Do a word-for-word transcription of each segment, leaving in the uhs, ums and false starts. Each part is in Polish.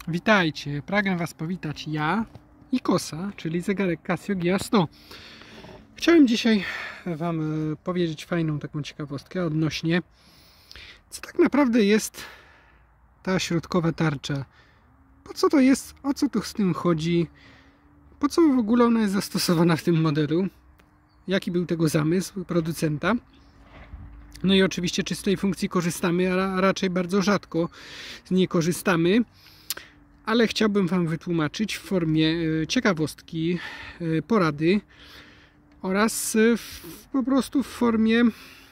Witajcie, pragnę Was powitać ja i Kosa, czyli zegarek Casio G A sto. Chciałem dzisiaj Wam powiedzieć fajną taką ciekawostkę odnośnie, co tak naprawdę jest ta środkowa tarcza. Po co to jest, o co tu z tym chodzi, po co w ogóle ona jest zastosowana w tym modelu, jaki był tego zamysł producenta. No i oczywiście, czy z tej funkcji korzystamy, a raczej bardzo rzadko z niej korzystamy. Ale chciałbym Wam wytłumaczyć w formie ciekawostki, porady oraz w, po prostu w formie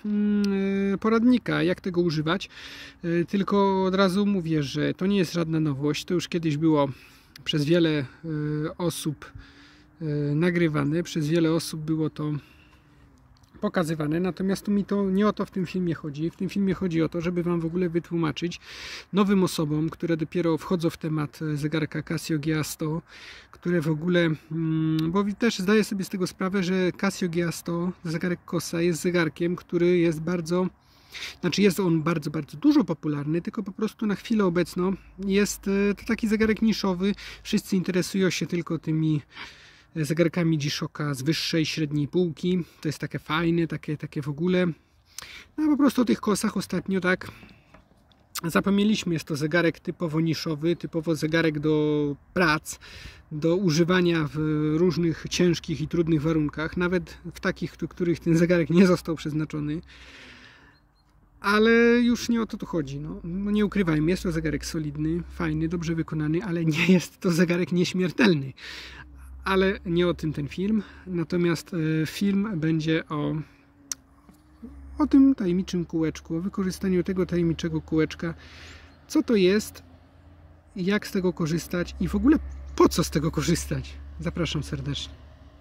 poradnika, jak tego używać. Tylko od razu mówię, że to nie jest żadna nowość. To już kiedyś było przez wiele osób nagrywane, przez wiele osób było to pokazywane, natomiast tu mi to nie o to w tym filmie chodzi. W tym filmie chodzi o to, żeby Wam w ogóle wytłumaczyć nowym osobom, które dopiero wchodzą w temat zegarka Casio G A sto, które w ogóle, bo też zdaję sobie z tego sprawę, że Casio G A sto, zegarek Cosa, jest zegarkiem, który jest bardzo, znaczy jest on bardzo, bardzo dużo popularny, tylko po prostu na chwilę obecną jest to taki zegarek niszowy. Wszyscy interesują się tylko tymi zegarkami G-Shocka z wyższej, średniej półki. To jest takie fajne, takie, takie w ogóle. No po prostu o tych Kosach ostatnio tak zapomnieliśmy. Jest to zegarek typowo niszowy, typowo zegarek do prac, do używania w różnych ciężkich i trudnych warunkach, nawet w takich, w których ten zegarek nie został przeznaczony. Ale już nie o to tu chodzi. No, no nie ukrywajmy, jest to zegarek solidny, fajny, dobrze wykonany, ale nie jest to zegarek nieśmiertelny. Ale nie o tym ten film, natomiast film będzie o, o tym tajemniczym kółeczku, o wykorzystaniu tego tajemniczego kółeczka, co to jest, jak z tego korzystać i w ogóle po co z tego korzystać. Zapraszam serdecznie.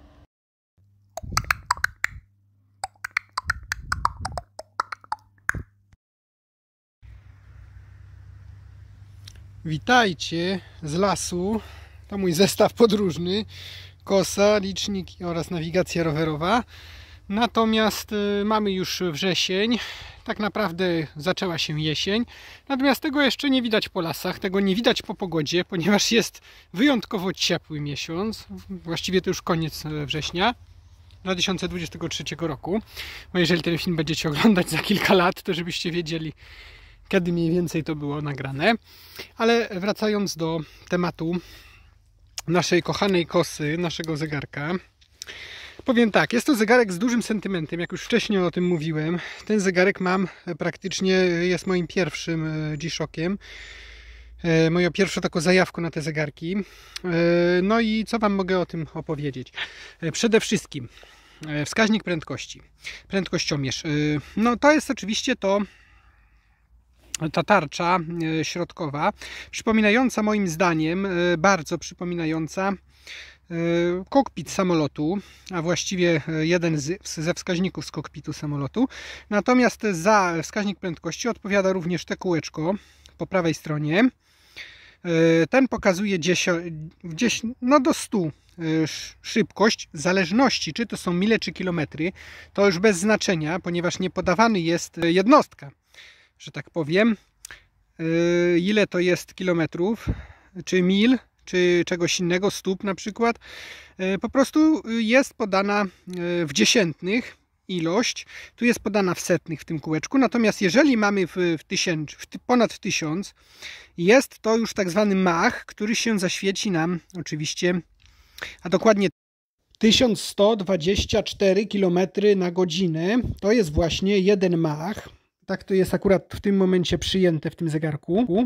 Witajcie z lasu. To mój zestaw podróżny, Cosa, licznik oraz nawigacja rowerowa. Natomiast y, mamy już wrzesień, tak naprawdę zaczęła się jesień. Natomiast tego jeszcze nie widać po lasach, tego nie widać po pogodzie, ponieważ jest wyjątkowo ciepły miesiąc. Właściwie to już koniec września dwa tysiące dwudziestego trzeciego roku. Bo jeżeli ten film będziecie oglądać za kilka lat, to żebyście wiedzieli, kiedy mniej więcej to było nagrane. Ale wracając do tematu naszej kochanej Kosy, naszego zegarka. Powiem tak, jest to zegarek z dużym sentymentem, jak już wcześniej o tym mówiłem. Ten zegarek mam praktycznie, jest moim pierwszym G-Shockiem. Moją pierwszą taką zajawką na te zegarki. No i co Wam mogę o tym opowiedzieć? Przede wszystkim wskaźnik prędkości, prędkościomierz. No to jest oczywiście to ta tarcza środkowa, przypominająca moim zdaniem, bardzo przypominająca kokpit samolotu, a właściwie jeden z, ze wskaźników z kokpitu samolotu. Natomiast za wskaźnik prędkości odpowiada również te kółeczko po prawej stronie. Ten pokazuje gdzieś, gdzieś no do stu szybkość, w zależności czy to są mile czy kilometry, to już bez znaczenia, ponieważ nie podawany jest jednostka, że tak powiem, ile to jest kilometrów, czy mil, czy czegoś innego, stóp na przykład. Po prostu jest podana w dziesiętnych ilość, tu jest podana w setnych w tym kółeczku, natomiast jeżeli mamy w, w, tysiąc, w ponad tysiąc, jest to już tak zwany mach, który się zaświeci nam oczywiście, a dokładnie tysiąc sto dwadzieścia cztery kilometry na godzinę, to jest właśnie jeden mach. Tak to jest akurat w tym momencie przyjęte w tym zegarku.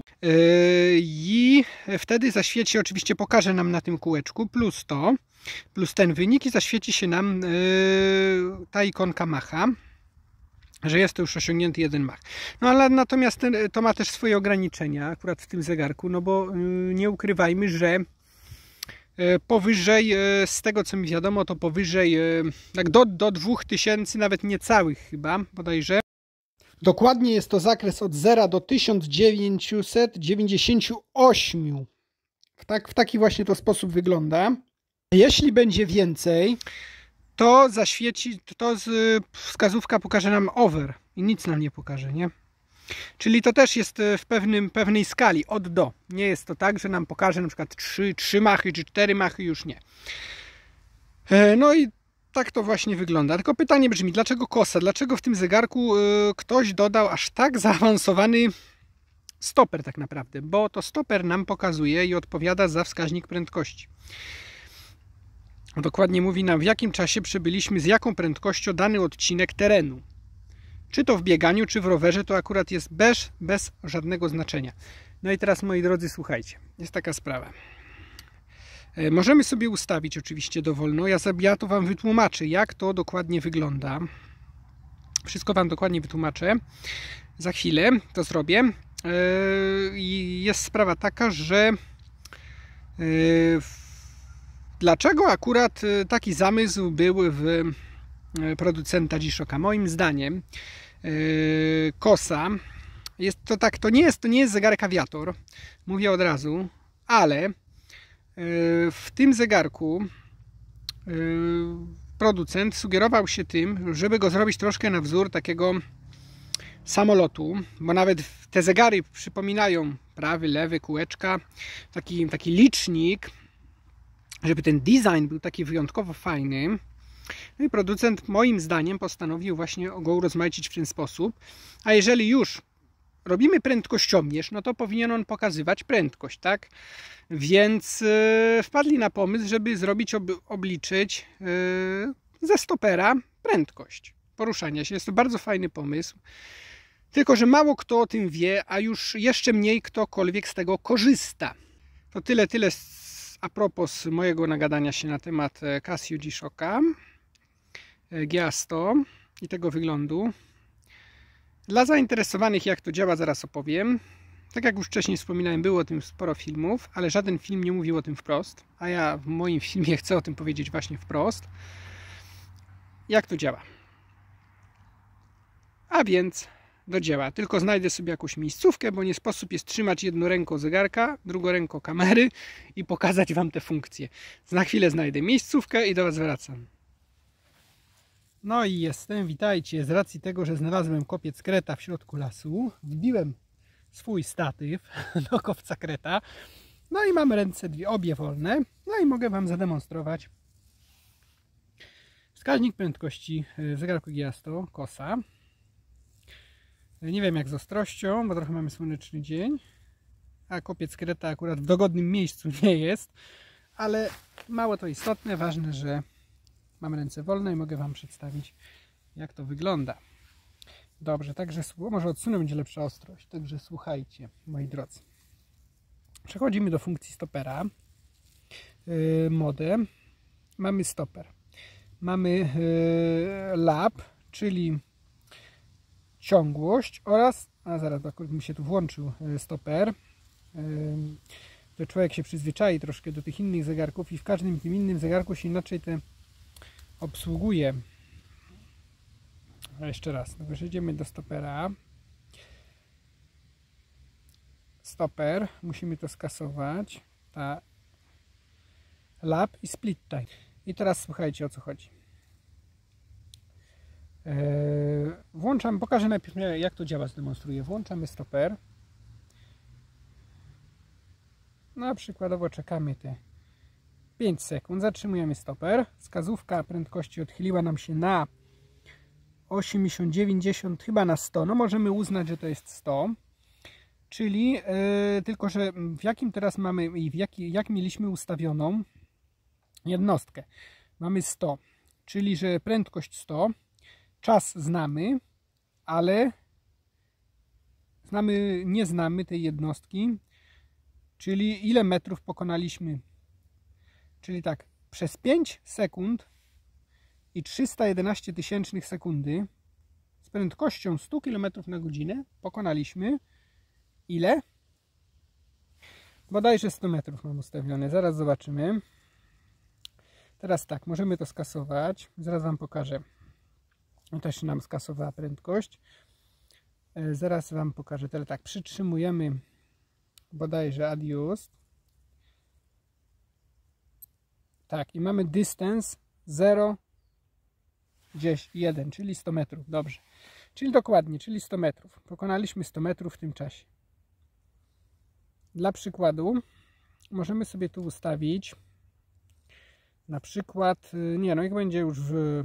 I wtedy zaświeci, oczywiście pokaże nam na tym kółeczku plus to, plus ten wynik i zaświeci się nam ta ikonka macha, że jest to już osiągnięty jeden mach. No ale natomiast ten, to ma też swoje ograniczenia akurat w tym zegarku, no bo nie ukrywajmy, że powyżej, z tego co mi wiadomo, to powyżej tak do, do dwóch tysięcy, nawet niecałych chyba bodajże. Dokładnie jest to zakres od zera do tysiąc dziewięćset dziewięćdziesięciu ośmiu. Tak, w taki właśnie to sposób wygląda. Jeśli będzie więcej, to zaświeci, to z, wskazówka pokaże nam over i nic nam nie pokaże, nie? Czyli to też jest w pewnym, pewnej skali, od do. Nie jest to tak, że nam pokaże na przykład trzy, trzy machy czy cztery machy, już nie. No i tak to właśnie wygląda. Tylko pytanie brzmi, dlaczego kosa? Dlaczego w tym zegarku ktoś dodał aż tak zaawansowany stoper tak naprawdę? Bo to stoper nam pokazuje i odpowiada za wskaźnik prędkości. Dokładnie mówi nam, w jakim czasie przebyliśmy, z jaką prędkością dany odcinek terenu. Czy to w bieganiu, czy w rowerze, to akurat jest bez, bez żadnego znaczenia. No i teraz, moi drodzy, słuchajcie, jest taka sprawa. Możemy sobie ustawić oczywiście dowolną. Ja, sobie, ja to Wam wytłumaczę, jak to dokładnie wygląda. Wszystko Wam dokładnie wytłumaczę. Za chwilę to zrobię. I jest sprawa taka, że dlaczego akurat taki zamysł był w producenta G-Shocka? Moim zdaniem Kosa jest to tak, to nie jest, to nie jest zegarek awiator, mówię od razu, ale w tym zegarku producent sugerował się tym, żeby go zrobić troszkę na wzór takiego samolotu, bo nawet te zegary przypominają prawy, lewy, kółeczka, taki, taki licznik, żeby ten design był taki wyjątkowo fajny. No i producent moim zdaniem postanowił właśnie go urozmaicić w ten sposób. A jeżeli już robimy prędkościomierz, no to powinien on pokazywać prędkość, tak? Więc yy, wpadli na pomysł, żeby zrobić, ob obliczyć yy, ze stopera prędkość poruszania się. Jest to bardzo fajny pomysł. Tylko że mało kto o tym wie, a już jeszcze mniej ktokolwiek z tego korzysta. To tyle, tyle a propos mojego nagadania się na temat Casio G-Shocka G A sto i tego wyglądu. Dla zainteresowanych, jak to działa, zaraz opowiem. Tak jak już wcześniej wspominałem, było o tym sporo filmów, ale żaden film nie mówił o tym wprost, a ja w moim filmie chcę o tym powiedzieć właśnie wprost. Jak to działa? A więc do dzieła. Tylko znajdę sobie jakąś miejscówkę, bo nie sposób jest trzymać jedną ręką zegarka, drugą ręką kamery i pokazać Wam te funkcje. Za chwilę znajdę miejscówkę i do Was wracam. No i jestem, witajcie. Z racji tego, że znalazłem kopiec kreta w środku lasu, wbiłem swój statyw do kopca kreta. No i mam ręce dwie, obie wolne. No i mogę Wam zademonstrować wskaźnik prędkości w zegarku G A sto Kosa. Nie wiem jak z ostrością, bo trochę mamy słoneczny dzień, a kopiec kreta akurat w dogodnym miejscu nie jest, ale mało to istotne, ważne, że mam ręce wolne i mogę Wam przedstawić, jak to wygląda. Dobrze, także może odsunę, będzie lepsza ostrość, także słuchajcie, moi drodzy. Przechodzimy do funkcji stopera. Yy, modę. Mamy stoper. Mamy yy, lap, czyli ciągłość oraz, a zaraz, akurat mi się tu włączył stoper, to człowiek się przyzwyczai troszkę do tych innych zegarków i w każdym tym innym zegarku się inaczej te obsługuje. A jeszcze raz, no przejdziemy do stopera. Stoper, musimy to skasować. Ta lap i split time. I teraz słuchajcie, o co chodzi. Włączam, pokażę najpierw jak to działa, zdemonstruję. Włączamy stoper. No przykładowo czekamy te pięć sekund, zatrzymujemy stoper. Wskazówka prędkości odchyliła nam się na osiemdziesiąt dziewięćdziesiąt, chyba na sto. No możemy uznać, że to jest sto. Czyli yy, tylko, że w jakim teraz mamy i w jaki, jak mieliśmy ustawioną jednostkę. Mamy sto, czyli że prędkość sto. Czas znamy, ale znamy, nie znamy tej jednostki, czyli ile metrów pokonaliśmy. Czyli tak, przez pięć sekund i trzysta jedenaście tysięcznych sekundy z prędkością sto kilometrów na godzinę pokonaliśmy ile? Bodajże sto metrów mam ustawione, zaraz zobaczymy. Teraz tak, możemy to skasować, zaraz Wam pokażę. Też nam skasowała prędkość. Zaraz Wam pokażę. Tyle tak, przytrzymujemy bodajże adjust. Tak, i mamy dystans zero, jeden, czyli sto metrów. Dobrze. Czyli dokładnie, czyli sto metrów. Pokonaliśmy sto metrów w tym czasie. Dla przykładu możemy sobie tu ustawić na przykład, nie no, jak będzie już w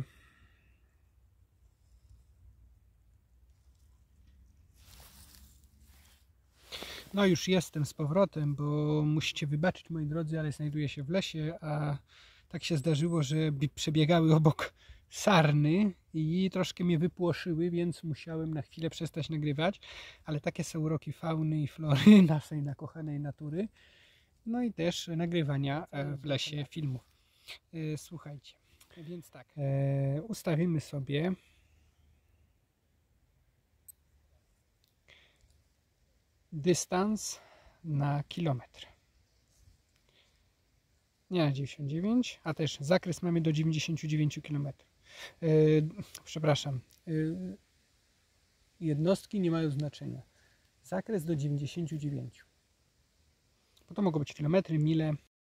no już jestem z powrotem, bo musicie wybaczyć, moi drodzy, ale znajduję się w lesie, a tak się zdarzyło, że przebiegały obok sarny i troszkę mnie wypłoszyły, więc musiałem na chwilę przestać nagrywać, ale takie są uroki fauny i flory naszej nakochanej natury, no i też nagrywania w lesie filmów. Słuchajcie, więc tak, ustawimy sobie dystans na kilometr. Nie na dziewięćdziesiąt dziewięć, a też zakres mamy do dziewięćdziesięciu dziewięciu kilometrów. Yy, przepraszam. Yy, jednostki nie mają znaczenia. Zakres do dziewięćdziesięciu dziewięciu. Bo to mogą być kilometry, mile.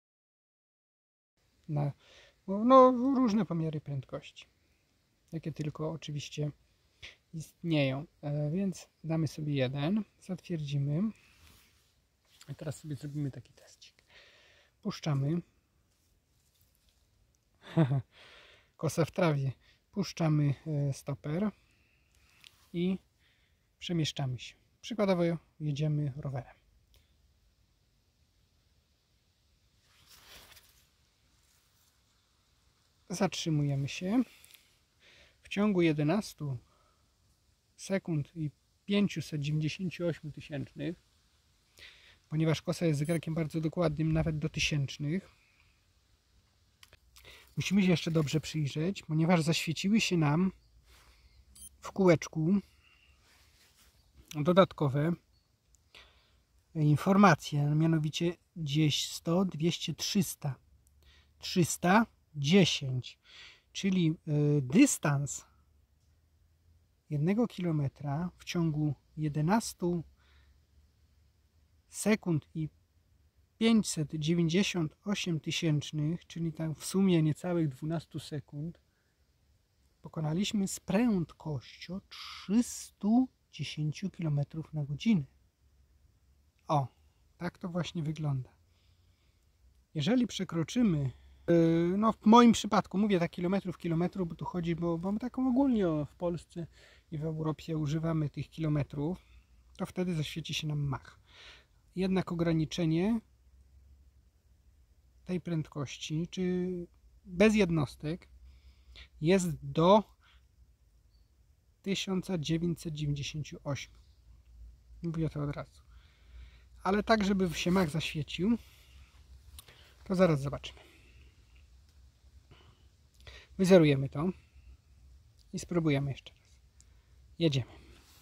Na, no, różne pomiary prędkości. Jakie tylko oczywiście istnieją. Yy, więc damy sobie jeden. Zatwierdzimy. A teraz sobie zrobimy taki teścik. Puszczamy. Kosa w trawie. Puszczamy stoper i przemieszczamy się. Przykładowo jedziemy rowerem. Zatrzymujemy się. W ciągu jedenastu sekund i pięciuset dziewięćdziesięciu ośmiu tysięcznych, ponieważ kosa jest zegarkiem bardzo dokładnym, nawet do tysięcznych, musimy się jeszcze dobrze przyjrzeć, ponieważ zaświeciły się nam w kółeczku dodatkowe informacje, mianowicie gdzieś sto, dwieście, trzysta, trzysta dziesięć, czyli dystans jednego kilometra w ciągu jedenastu sekund i pięćset dziewięćdziesiąt osiem tysięcznych, czyli tam w sumie niecałych dwanaście sekund, pokonaliśmy z prędkością trzysta dziesięć kilometrów na godzinę. O, tak to właśnie wygląda. Jeżeli przekroczymy, yy, no w moim przypadku mówię tak kilometrów, kilometrów, bo tu chodzi, bo, bo tak ogólnie w Polsce i w Europie używamy tych kilometrów, to wtedy zaświeci się nam Mach. Jednak ograniczenie tej prędkości, czy bez jednostek, jest do tysiąc dziewięćset dziewięćdziesiąt osiem. Mówię to od razu. Ale tak, żeby się Mach zaświecił, to zaraz zobaczymy. Wyzerujemy to i spróbujemy jeszcze raz. Jedziemy.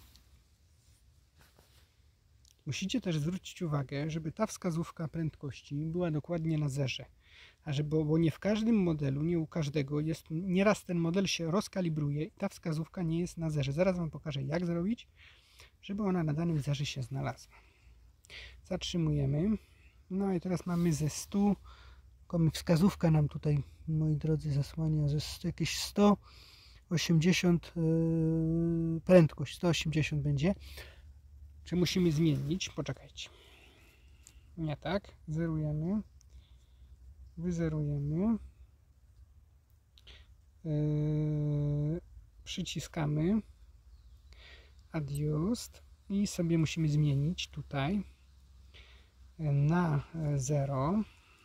Musicie też zwrócić uwagę, żeby ta wskazówka prędkości była dokładnie na zerze. A żeby, bo nie w każdym modelu, nie u każdego jest, nieraz ten model się rozkalibruje i ta wskazówka nie jest na zerze. Zaraz Wam pokażę, jak zrobić, żeby ona na danym zerze się znalazła. Zatrzymujemy. No i teraz mamy ze stu, wskazówka nam tutaj, moi drodzy, zasłania, że jakieś sto osiemdziesiąt yy, prędkość, sto osiemdziesiąt będzie. Czy musimy zmienić? Poczekajcie. Nie tak. Zerujemy. Wyzerujemy. Yy, przyciskamy. Adjust. I sobie musimy zmienić tutaj na zero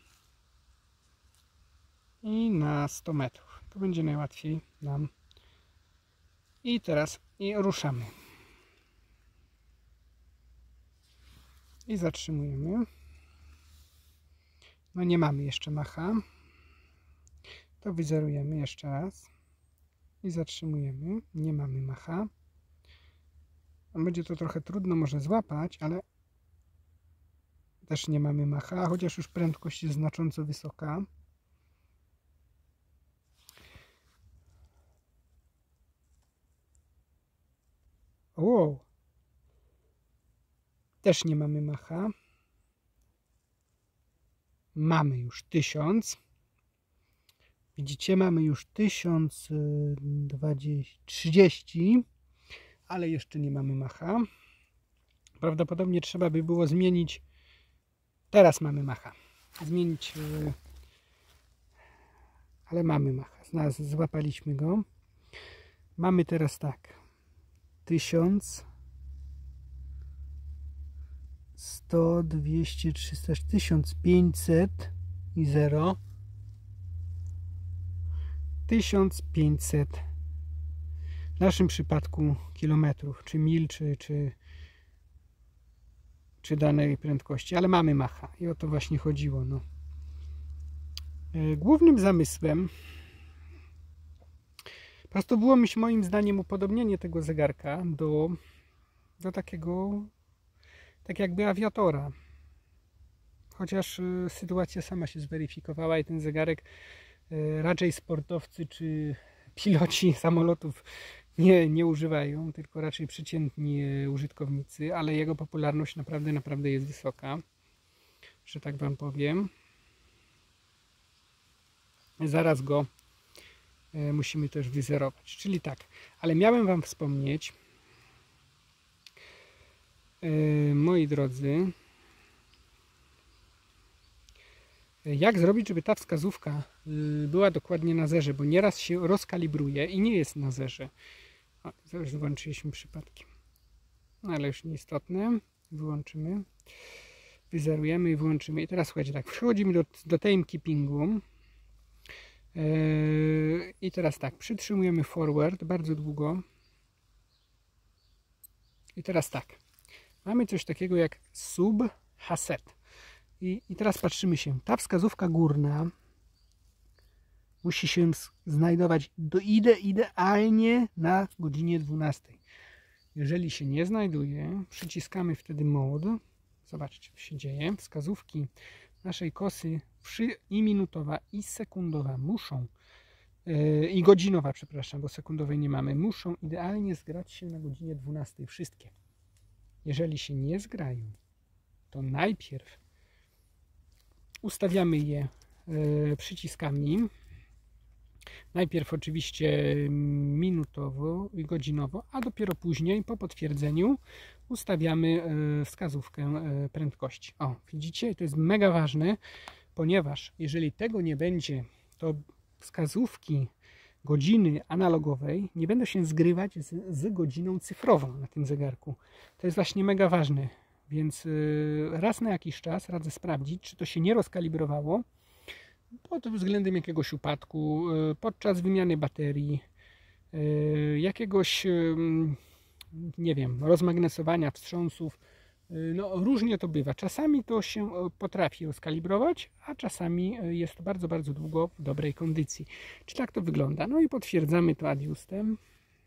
i na sto metrów. To będzie najłatwiej nam. I teraz i ruszamy. I zatrzymujemy. No nie mamy jeszcze Macha. To wyzerujemy jeszcze raz. I zatrzymujemy. Nie mamy Macha. Będzie to trochę trudno może złapać, ale też nie mamy Macha, chociaż już prędkość jest znacząco wysoka. Wow. Też nie mamy Macha. Mamy już tysiąc. Widzicie, mamy już tysiąc trzydzieści. ale jeszcze nie mamy Macha. Prawdopodobnie trzeba by było zmienić. Teraz mamy Macha. Zmienić, ale mamy Macha. Złapaliśmy go. Mamy teraz tak. tysiąc, sto, dwieście, trzysta, tysiąc pięćset i zero. tysiąc pięćset w naszym przypadku kilometrów, czy mil, czy, czy, czy danej prędkości, ale mamy Macha i o to właśnie chodziło. No. Głównym zamysłem po prostu było moim zdaniem upodobnienie tego zegarka do, do takiego, tak jakby awiatora. Chociaż sytuacja sama się zweryfikowała i ten zegarek raczej sportowcy czy piloci samolotów nie, nie używają, tylko raczej przeciętni użytkownicy, ale jego popularność naprawdę, naprawdę jest wysoka, że tak wam powiem. Zaraz go musimy też wyzerować, czyli tak, ale miałem wam wspomnieć, moi drodzy, jak zrobić, żeby ta wskazówka była dokładnie na zerze, bo nieraz się rozkalibruje i nie jest na zerze. O, zaraz włączyliśmy przypadkiem. No ale już nieistotne. Wyłączymy. Wyzerujemy i wyłączymy. I teraz słuchajcie, tak, przechodzimy do, do timekeepingu. Yy, I teraz tak, przytrzymujemy forward bardzo długo. I teraz tak, mamy coś takiego jak sub haset. I, I teraz patrzymy się, ta wskazówka górna musi się znajdować do ide, idealnie na godzinie dwunastej. Jeżeli się nie znajduje, przyciskamy wtedy mode. Zobaczcie, co się dzieje. Wskazówki naszej kosy i minutowa, i sekundowa muszą, yy, i godzinowa, przepraszam, bo sekundowej nie mamy, muszą idealnie zgrać się na godzinie dwunastej. Wszystkie. Jeżeli się nie zgrają, to najpierw ustawiamy je y, przyciskami. Najpierw oczywiście minutowo i godzinowo, a dopiero później po potwierdzeniu ustawiamy y, wskazówkę y, prędkości. O, widzicie? To jest mega ważne, ponieważ jeżeli tego nie będzie, to wskazówki godziny analogowej nie będą się zgrywać z, z godziną cyfrową na tym zegarku. To jest właśnie mega ważne. Więc raz na jakiś czas radzę sprawdzić, czy to się nie rozkalibrowało pod względem jakiegoś upadku, podczas wymiany baterii, jakiegoś, nie wiem, rozmagnesowania wstrząsów. No, różnie to bywa. Czasami to się potrafi rozkalibrować, a czasami jest to bardzo, bardzo długo w dobrej kondycji. Czy tak to wygląda? No i potwierdzamy to adjustem.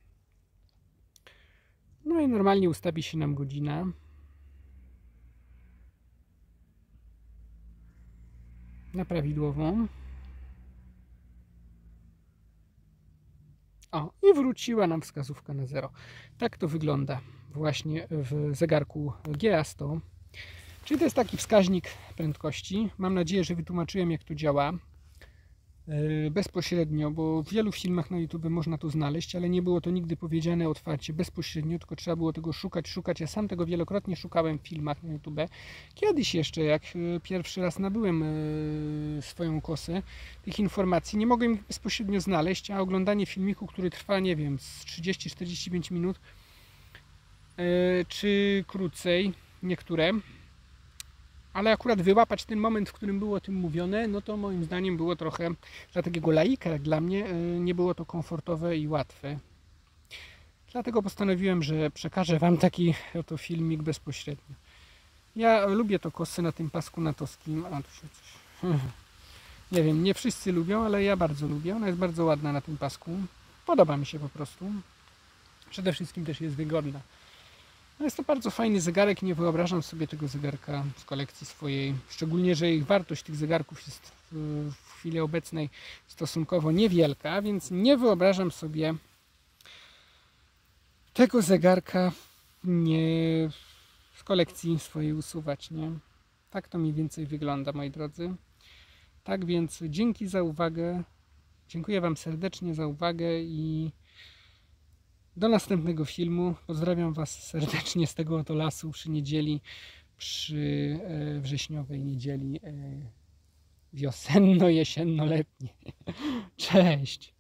No i normalnie ustawi się nam godzina. Na prawidłową. O, i wróciła nam wskazówka na zero. Tak to wygląda właśnie w zegarku G A sto. Czyli to jest taki wskaźnik prędkości. Mam nadzieję, że wytłumaczyłem, jak to działa bezpośrednio, bo w wielu filmach na YouTube można to znaleźć, ale nie było to nigdy powiedziane otwarcie, bezpośrednio, tylko trzeba było tego szukać, szukać. Ja sam tego wielokrotnie szukałem w filmach na YouTube. Kiedyś jeszcze, jak pierwszy raz nabyłem swoją kosę, tych informacji nie mogłem ich bezpośrednio znaleźć, a oglądanie filmiku, który trwa, nie wiem, z trzydzieści do czterdziestu pięciu minut, czy krócej, niektóre, ale akurat wyłapać ten moment, w którym było o tym mówione, no to moim zdaniem było trochę, dla takiego laika jak dla mnie, nie było to komfortowe i łatwe. Dlatego postanowiłem, że przekażę wam taki oto filmik bezpośrednio. Ja lubię to kosę na tym pasku natowskim. A, tu się coś... Nie wiem, nie wszyscy lubią, ale ja bardzo lubię. Ona jest bardzo ładna na tym pasku. Podoba mi się po prostu. Przede wszystkim też jest wygodna. No jest to bardzo fajny zegarek, nie wyobrażam sobie tego zegarka z kolekcji swojej. Szczególnie, że ich wartość tych zegarków jest w chwili obecnej stosunkowo niewielka, więc nie wyobrażam sobie tego zegarka nie z kolekcji swojej usuwać, nie? Tak to mniej więcej wygląda, moi drodzy. Tak więc dzięki za uwagę. Dziękuję wam serdecznie za uwagę i do następnego filmu. Pozdrawiam Was serdecznie z tego oto lasu przy niedzieli, przy e, wrześniowej niedzieli e, wiosenno-jesienno-letniej. Cześć!